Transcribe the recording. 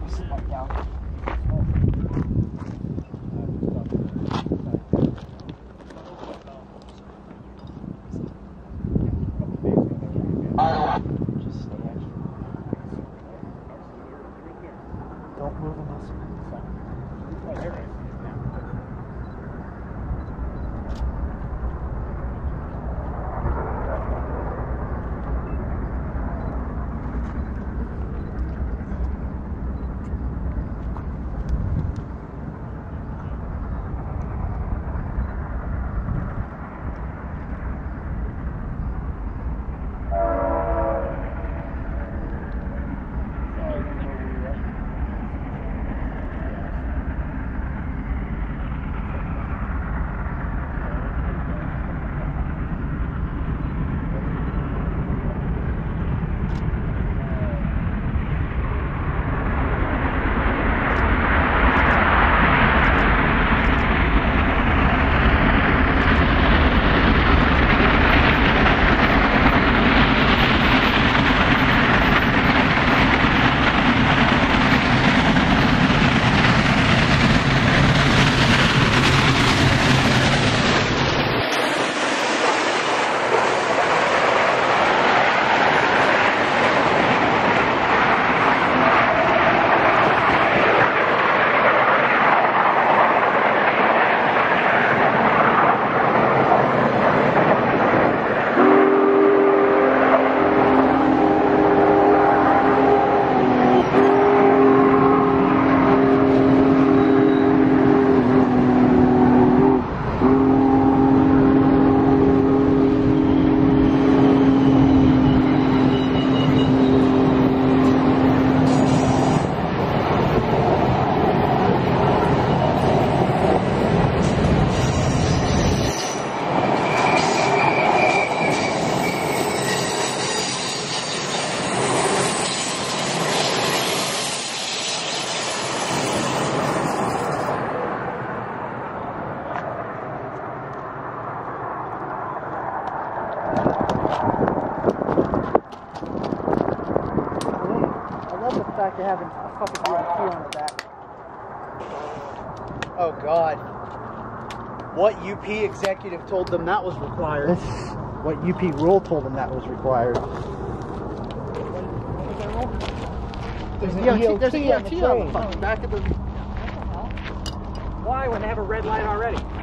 Don't move unless fact of having a fucking DMT on the back. Oh God. What UP executive told them that was required? What UP rule told them that was required. There's an EMT on the fucking back of the... Why when they have a red light already?